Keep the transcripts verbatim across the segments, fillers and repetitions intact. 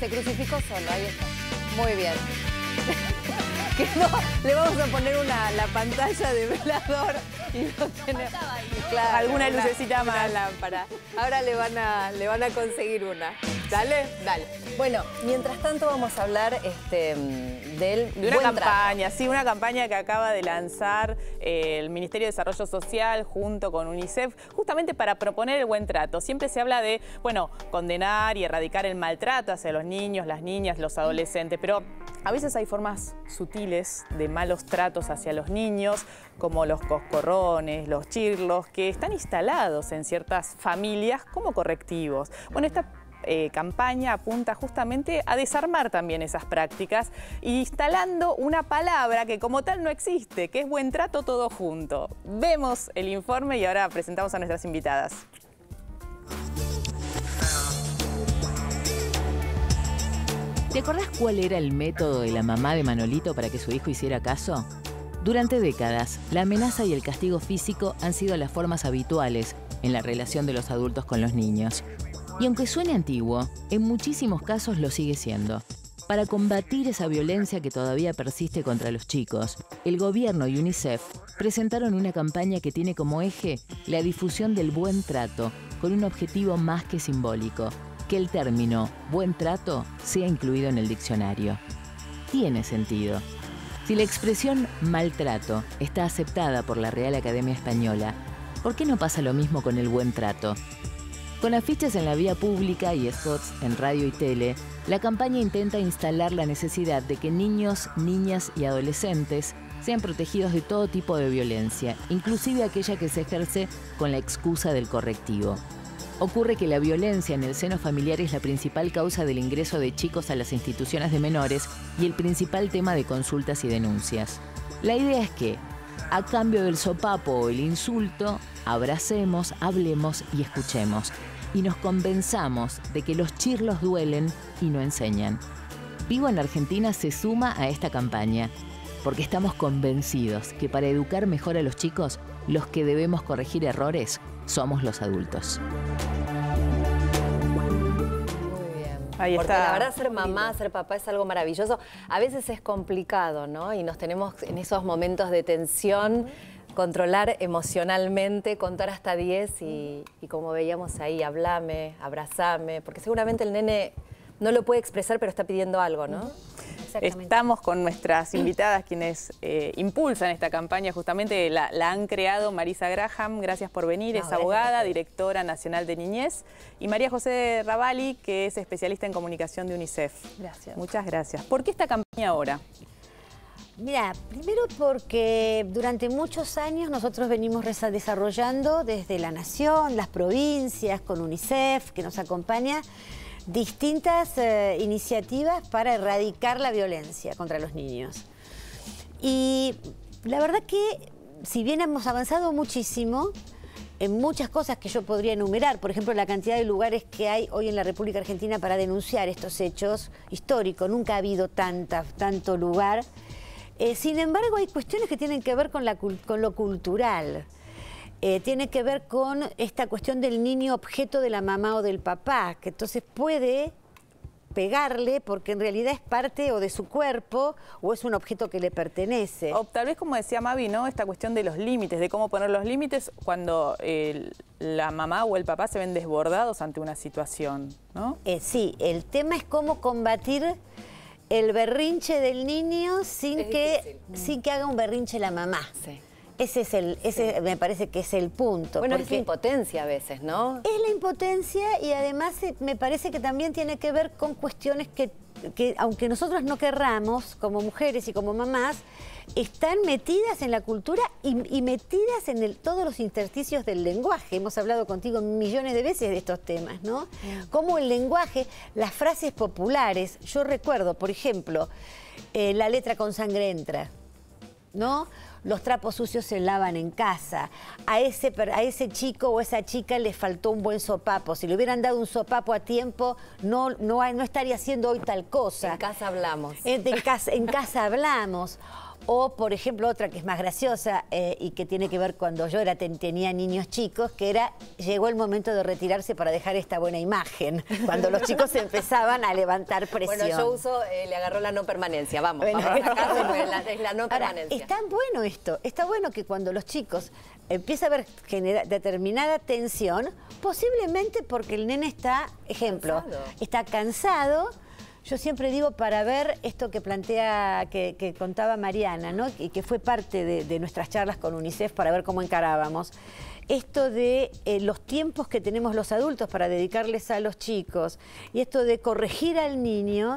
Se crucificó solo, ahí está. Muy bien. Que no, le vamos a poner una, la pantalla de velador y lo tiene, ahí, ¿no? claro, alguna lucecita una, más. una lámpara. Ahora le van a, le van a conseguir una. Dale, dale. Bueno, mientras tanto vamos a hablar este, del De una buen campaña, trato. sí, una campaña que acaba de lanzar eh, el Ministerio de Desarrollo Social junto con UNICEF, justamente para proponer el buen trato. Siempre se habla de, bueno, condenar y erradicar el maltrato hacia los niños, las niñas, los adolescentes, pero a veces hay formas sutiles de malos tratos hacia los niños, como los coscorrones, los chirlos, que están instalados en ciertas familias como correctivos. Bueno, esta Eh, campaña apunta justamente a desarmar también esas prácticas, instalando una palabra que como tal no existe, que es buen trato todo junto. Vemos el informe y ahora presentamos a nuestras invitadas. ¿Te acordás cuál era el método de la mamá de Manolito para que su hijo hiciera caso? Durante décadas, la amenaza y el castigo físico han sido las formas habituales en la relación de los adultos con los niños. Y aunque suene antiguo, en muchísimos casos lo sigue siendo. Para combatir esa violencia que todavía persiste contra los chicos, el gobierno y UNICEF presentaron una campaña que tiene como eje la difusión del buen trato, con un objetivo más que simbólico: que el término buen trato sea incluido en el diccionario. Tiene sentido. Si la expresión maltrato está aceptada por la Real Academia Española, ¿por qué no pasa lo mismo con el buen trato? Con afiches en la vía pública y spots en radio y tele, la campaña intenta instalar la necesidad de que niños, niñas y adolescentes sean protegidos de todo tipo de violencia, inclusive aquella que se ejerce con la excusa del correctivo. Ocurre que la violencia en el seno familiar es la principal causa del ingreso de chicos a las instituciones de menores y el principal tema de consultas y denuncias. La idea es que, a cambio del sopapo o el insulto, abracemos, hablemos y escuchemos. Y nos convenzamos de que los chirlos duelen y no enseñan. Vivo en Argentina se suma a esta campaña, porque estamos convencidos que para educar mejor a los chicos, los que debemos corregir errores somos los adultos. Muy bien. Ahí Porque está. la verdad, ser mamá, ser papá es algo maravilloso. A veces es complicado, ¿no? Y nos tenemos en esos momentos de tensión, controlar emocionalmente, contar hasta diez y, y como veíamos ahí, hablame, abrazame, porque seguramente el nene no lo puede expresar, pero está pidiendo algo, ¿no? Exactamente. Estamos con nuestras invitadas, quienes eh, impulsan esta campaña, justamente la, la han creado Marisa Graham, gracias por venir, No, es abogada, directora nacional de niñez, y María José Ravalli, que es especialista en comunicación de UNICEF. Gracias. Muchas gracias. ¿Por qué esta campaña ahora? Mira, primero porque durante muchos años nosotros venimos desarrollando desde la Nación, las provincias, con UNICEF, que nos acompaña, distintas eh, iniciativas para erradicar la violencia contra los niños. Y la verdad que, si bien hemos avanzado muchísimo en muchas cosas que yo podría enumerar, por ejemplo, la cantidad de lugares que hay hoy en la República Argentina para denunciar estos hechos históricos, nunca ha habido tanta, tanto lugar. Eh, sin embargo, hay cuestiones que tienen que ver con, la, con lo cultural. Eh, tiene que ver con esta cuestión del niño objeto de la mamá o del papá, que entonces puede pegarle porque en realidad es parte o de su cuerpo o es un objeto que le pertenece. O tal vez, como decía Mavi, ¿no? Esta cuestión de los límites, de cómo poner los límites cuando eh, la mamá o el papá se ven desbordados ante una situación, ¿no? Eh, sí, el tema es cómo combatir el berrinche del niño sin Es que, difícil. sin que haga un berrinche la mamá. Sí. Ese es el, ese me parece que es el punto. Bueno, es porque la impotencia a veces, ¿no? es la impotencia y además eh, me parece que también tiene que ver con cuestiones que, que aunque nosotros no querramos, como mujeres y como mamás, están metidas en la cultura y, y metidas en el, todos los intersticios del lenguaje. Hemos hablado contigo millones de veces de estos temas, ¿no? Mm. Cómo el lenguaje, las frases populares, yo recuerdo, por ejemplo, eh, la letra con sangre entra, ¿no? Los trapos sucios se lavan en casa. A ese, a ese chico o esa chica le faltó un buen sopapo. Si le hubieran dado un sopapo a tiempo, no, no, no estaría haciendo hoy tal cosa. En casa hablamos. En, en, casa, en casa hablamos. O, por ejemplo, otra que es más graciosa eh, y que tiene que ver cuando yo era, ten, tenía niños chicos, que era, llegó el momento de retirarse para dejar esta buena imagen, cuando los chicos empezaban a levantar presión. Bueno, yo uso, eh, le agarró la no permanencia, vamos, Bueno. vamos a casa, es la, es la no Ahora, permanencia. está bueno esto, está bueno que cuando los chicos empieza a haber genera, determinada tensión, posiblemente porque el nene está, ejemplo, Cansado. está cansado. Yo siempre digo, para ver esto que plantea, que, que contaba Mariana, ¿no? Y que fue parte de, de nuestras charlas con UNICEF para ver cómo encarábamos, esto de eh, los tiempos que tenemos los adultos para dedicarles a los chicos y esto de corregir al niño.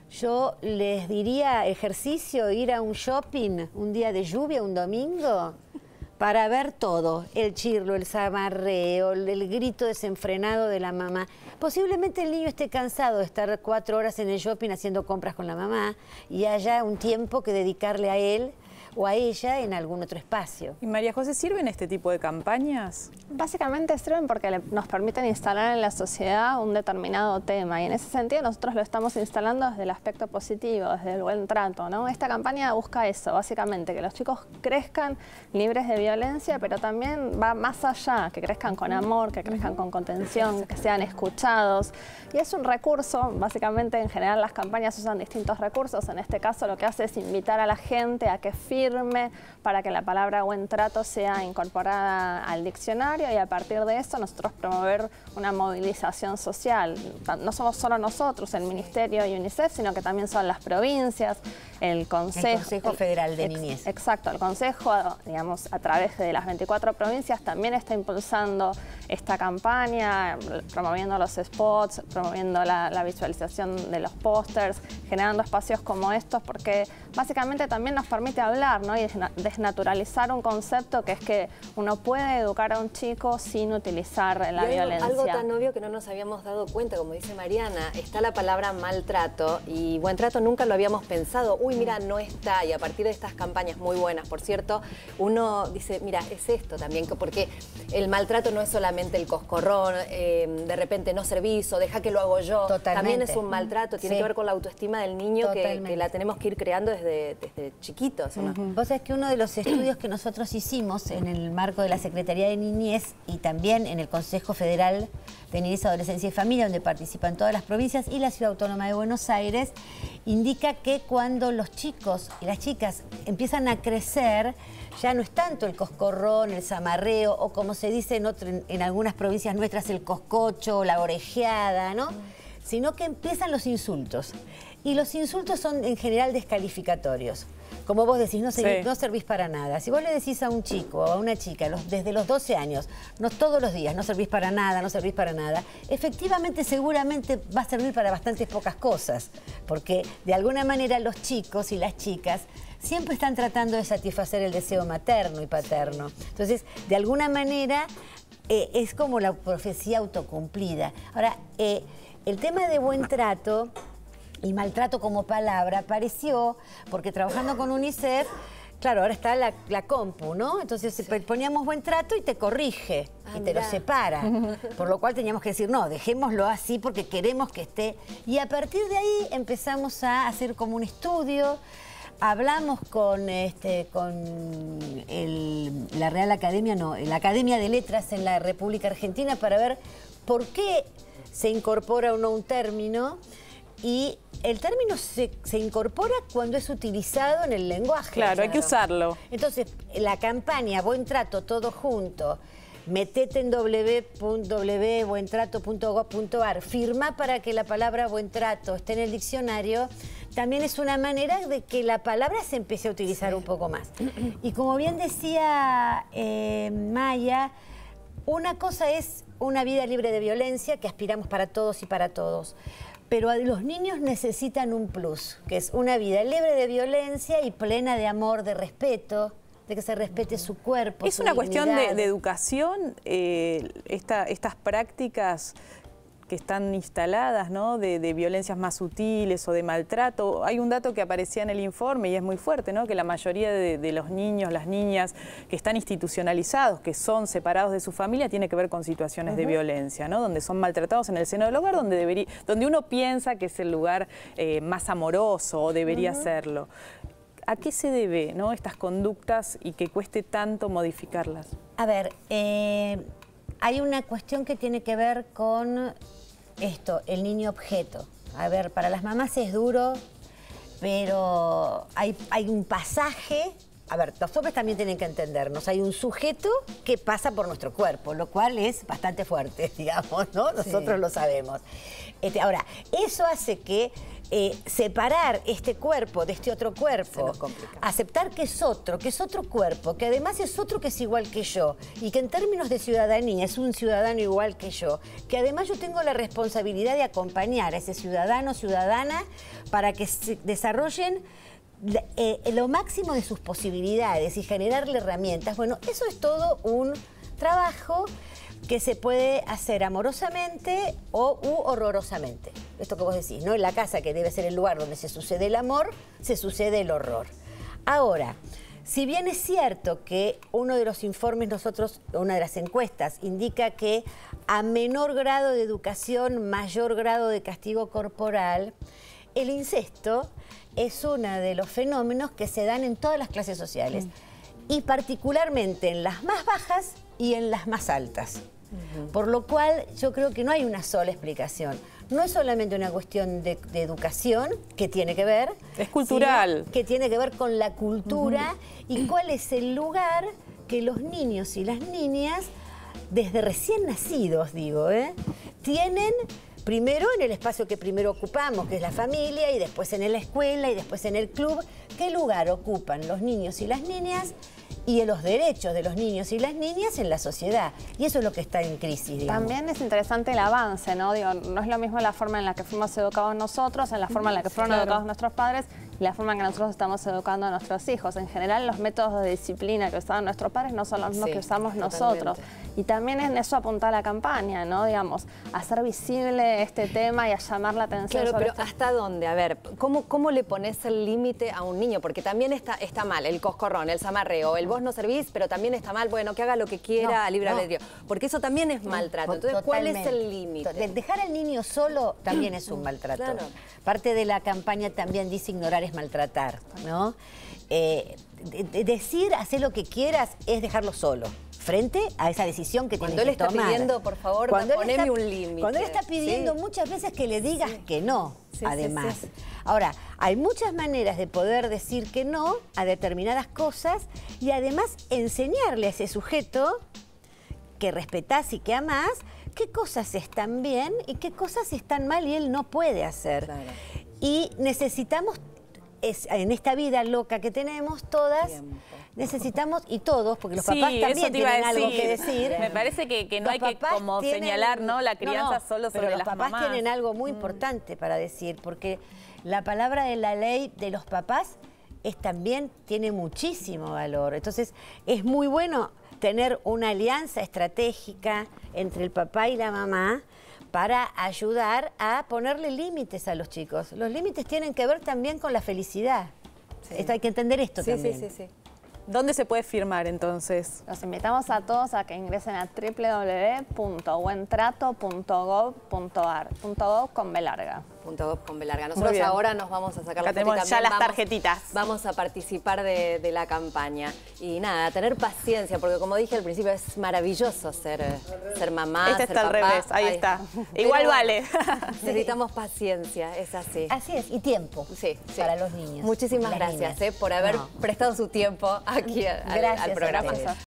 Yo les diría ejercicio, ir a un shopping un día de lluvia, un domingo, para ver todo, el chirlo, el zamarreo, el, el grito desenfrenado de la mamá. Posiblemente el niño esté cansado de estar cuatro horas en el shopping haciendo compras con la mamá y haya un tiempo que dedicarle a él o a ella en algún otro espacio. Y María José, ¿sirven este tipo de campañas? Básicamente sirven porque le- nos permiten instalar en la sociedad un determinado tema y en ese sentido nosotros lo estamos instalando desde el aspecto positivo, desde el buen trato, ¿no? Esta campaña busca eso, básicamente, que los chicos crezcan libres de violencia, pero también va más allá, que crezcan con amor, que crezcan con contención, que sean escuchados. Y es un recurso, básicamente en general las campañas usan distintos recursos, en este caso lo que hace es invitar a la gente a que firme para que la palabra buen trato sea incorporada al diccionario y a partir de eso nosotros promover una movilización social. No somos solo nosotros, el Ministerio y UNICEF, sino que también son las provincias, el Consejo, El Consejo Federal de ex, Niñez. Exacto, el Consejo, digamos, a través de las veinticuatro provincias también está impulsando esta campaña, promoviendo los spots, promoviendo la, la visualización de los pósters, generando espacios como estos, porque básicamente también nos permite hablar, ¿no? Y desna- desnaturalizar un concepto que es que uno puede educar a un chico sin utilizar la Y algo, violencia. algo tan obvio que no nos habíamos dado cuenta, como dice Mariana, está la palabra maltrato y buen trato nunca lo habíamos pensado. Uy, mira, no está. Y a partir de estas campañas muy buenas, por cierto, uno dice, mira, es esto también, que- porque el maltrato no es solamente el coscorrón, eh, de repente no servís o deja que lo hago yo. Totalmente. También es un maltrato, tiene Sí. que ver con la autoestima del niño que, Totalmente. que la tenemos que ir creando desde, desde chiquitos, ¿o no? Vos sabés que uno de los estudios que nosotros hicimos en el marco de la Secretaría de Niñez y también en el Consejo Federal de Niñez, Adolescencia y Familia, donde participan todas las provincias y la Ciudad Autónoma de Buenos Aires, indica que cuando los chicos y las chicas empiezan a crecer, ya no es tanto el coscorrón, el zamarreo, o como se dice en, otro, en, en algunas provincias nuestras, el coscocho, la orejeada, ¿no? Sino que empiezan los insultos. Y los insultos son en general descalificatorios. Como vos decís, no, servís, Sí. no servís para nada. Si vos le decís a un chico o a una chica los, desde los doce años, no todos los días, no servís para nada, no servís para nada, efectivamente seguramente va a servir para bastantes pocas cosas. Porque de alguna manera los chicos y las chicas siempre están tratando de satisfacer el deseo materno y paterno. Entonces, de alguna manera, eh, es como la profecía autocumplida. Ahora, eh, el tema de buen trato y maltrato como palabra apareció porque trabajando con UNICEF, claro, ahora está la, la compu, ¿no? Entonces sí. poníamos buen trato y te corrige Ah, y te mirá. lo separa. Por lo cual teníamos que decir, no, dejémoslo así porque queremos que esté. Y a partir de ahí empezamos a hacer como un estudio. Hablamos con, este, con el- la Real Academia, no, la Academia de Letras en la República Argentina para ver por qué se incorpora o no un término. Y el término se, se incorpora cuando es utilizado en el lenguaje. Claro, hay que usarlo. Entonces, la campaña Buen Trato, todo junto, metete en w punto w punto buen trato punto gov punto ar, firma para que la palabra buen trato esté en el diccionario, también es una manera de que la palabra se empiece a utilizar un poco más. Y como bien decía eh, Maya, una cosa es una vida libre de violencia, que aspiramos para todos y para todos. Pero los niños necesitan un plus, que es una vida libre de violencia y plena de amor, de respeto, de que se respete su cuerpo, Es su una cuestión de, dignidad. de educación, eh, esta- estas prácticas que están instaladas, ¿no? de, de violencias más sutiles o de maltrato. Hay un dato que aparecía en el informe y es muy fuerte, ¿no? Que la mayoría de, de los niños, las niñas que están institucionalizados, que son separados de su familia, tiene que ver con situaciones de violencia, ¿no? Donde son maltratados en el seno del hogar, donde, debería, donde uno piensa que es el lugar eh, más amoroso o debería serlo. ¿A qué se debe, ¿no?, estas conductas y que cueste tanto modificarlas? A ver, eh, hay una cuestión que tiene que ver con esto, el niño objeto. A ver, para las mamás es duro, pero hay, hay un pasaje. A ver, los hombres también tienen que entendernos. Hay un sujeto que pasa por nuestro cuerpo, lo cual es bastante fuerte, digamos, ¿no? Nosotros sí lo sabemos. Este, ahora, eso hace que eh, separar este cuerpo de este otro cuerpo, aceptar que es otro, que es otro cuerpo, que además es otro que es igual que yo, y que en términos de ciudadanía es un ciudadano igual que yo, que además yo tengo la responsabilidad de acompañar a ese ciudadano o ciudadana para que se desarrollen Eh, lo máximo de sus posibilidades y generarle herramientas. Bueno, eso es todo un trabajo que se puede hacer amorosamente o u horrorosamente. Esto que vos decís, ¿no? En la casa, que debe ser el lugar donde se sucede el amor, se sucede el horror. Ahora, si bien es cierto que uno de los informes nosotros, una de las encuestas, indica que a menor grado de educación, mayor grado de castigo corporal, el incesto es uno de los fenómenos que se dan en todas las clases sociales, mm. y particularmente en las más bajas y en las más altas. Uh-huh. Por lo cual yo creo que no hay una sola explicación. No es solamente una cuestión de, de educación, que tiene que ver. Es cultural. Que tiene que ver con la cultura, uh-huh. y cuál es el lugar que los niños y las niñas, desde recién nacidos, digo, ¿eh? tienen... Primero en el espacio que primero ocupamos, que es la familia, y después en la escuela, y después en el club. ¿Qué lugar ocupan los niños y las niñas y los derechos de los niños y las niñas en la sociedad? Y eso es lo que está en crisis, digamos. También es interesante el avance, ¿no? Digo, no es lo mismo la forma en la que fuimos educados nosotros, en la forma en la que fueron claro. educados nuestros padres, y la forma en que nosotros estamos educando a nuestros hijos. En general, los métodos de disciplina que usaban nuestros padres no son los mismos sí, que usamos totalmente. nosotros. Y también en eso apunta la campaña, ¿no? Digamos, a hacer visible este tema y a llamar la atención. Claro, sobre pero este... ¿hasta dónde? A ver, ¿cómo, cómo le pones el límite a un niño? Porque también está, está mal el coscorrón, el zamarreo, el vos no servís, pero también está mal, bueno, que haga lo que quiera, no, libre no. albedrío. Porque eso también es maltrato. Entonces, Totalmente. ¿cuál es el límite? Dejar al niño solo también es un maltrato. Claro. Parte de la campaña también dice ignorar es maltratar, ¿no? Eh, de, de decir, hacer lo que quieras es dejarlo solo, frente a esa decisión que tiene que tomar. Cuando él está pidiendo, por favor, poneme un límite. Cuando él está pidiendo sí. muchas veces que le digas sí. que no, sí, además. Sí, sí. Ahora, hay muchas maneras de poder decir que no a determinadas cosas y además enseñarle a ese sujeto que respetás y que amás qué cosas están bien y qué cosas están mal y él no puede hacer. Claro. Y necesitamos, es, en esta vida loca que tenemos todas, Tiempo. necesitamos, y todos, porque los sí, papás también tienen algo que decir. decir. Me parece que, que no hay que como tienen, señalar, ¿no?, la crianza no, no, solo sobre pero las los papás mamás. tienen algo muy mm. importante para decir, porque la palabra de la ley de los papás es también, tiene muchísimo valor. Entonces, es muy bueno tener una alianza estratégica entre el papá y la mamá para ayudar a ponerle límites a los chicos. Los límites tienen que ver también con la felicidad. Sí. Esto hay que entender esto sí, también. Sí, sí, sí. ¿Dónde se puede firmar entonces? Los invitamos a todos a que ingresen a w w w punto buentrato punto gov punto ar, punto gov con B larga. Punto gov con B larga. Nosotros ahora nos vamos a sacar Acá la tenemos foto y ya las vamos, tarjetitas. Vamos a participar de, de la campaña. Y nada, tener paciencia, porque como dije al principio, es maravilloso ser, ser mamá, este ser está papá. al revés, ahí, ahí está. Pero igual vale. Necesitamos paciencia, es así. Así es, y tiempo sí, sí. para los niños. Muchísimas gracias eh, por haber no. prestado su tiempo aquí al, al programa.